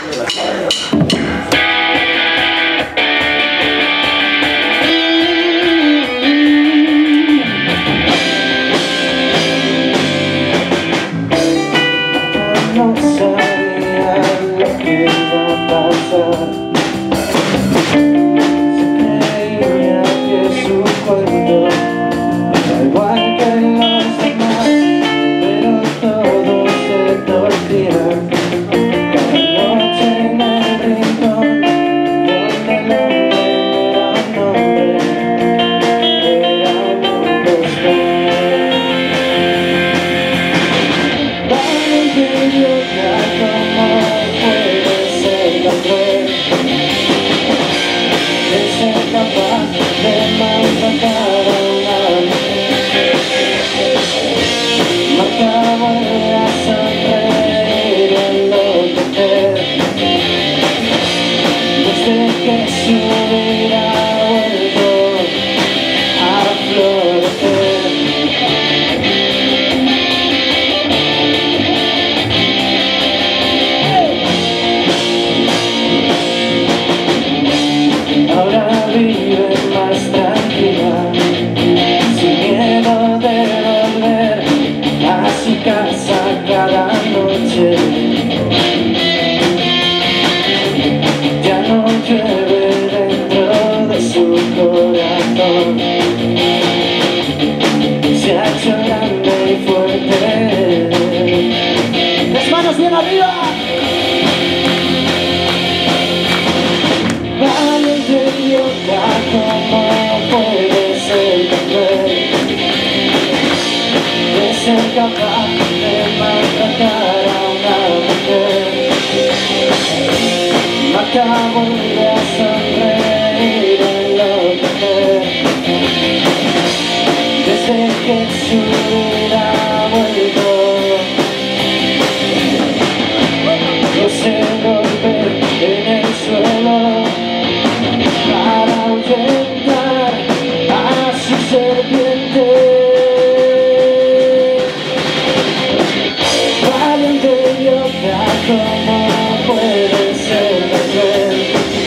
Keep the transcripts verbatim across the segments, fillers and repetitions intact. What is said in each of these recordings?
No sabía lo que iba a pasar. Se creía que su cuento era igual que los demás, pero todos se torcían cada noche en el rincón donde el hombre era un hombre, era un impostor. Capaz de maltratar a una mujer, Marta vuelve a sonreír y enloquecer desde que su vida ha vuelto a florecer. Ahora vive más tranquila, sin miedo de volver a su casa cada noche. Ya no llueve dentro de su corazón, se ha hecho grande y fuerte. ¡Las manos bien arriba! Valiente idiota, ¿cómo puede ser tan cruel de ser capaz de maltratar a una mujer? Marta vuelve a sonreír y enloquecer desde que su vida ha vuelto. Ese golpe en el suelo para ahuyentar a su serpiente. Valiente idiota, ¿cómo puede ser tan cruel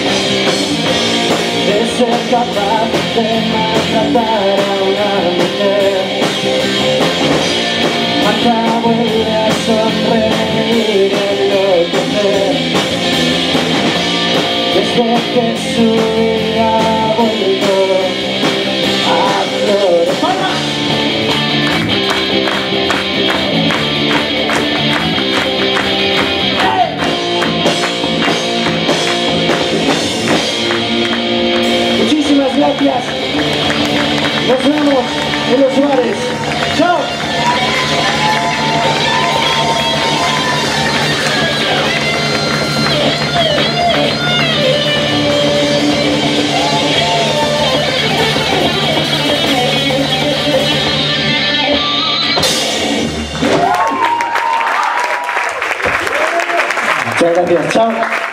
de ser capaz de maltratar a una mujer? Marta vuelve a sonreír y enloquecer desde que su vida ha vuelto a florecer. Muchísimas gracias. Nos vemos en los bares. ¡Chao! Muchas gracias, chao.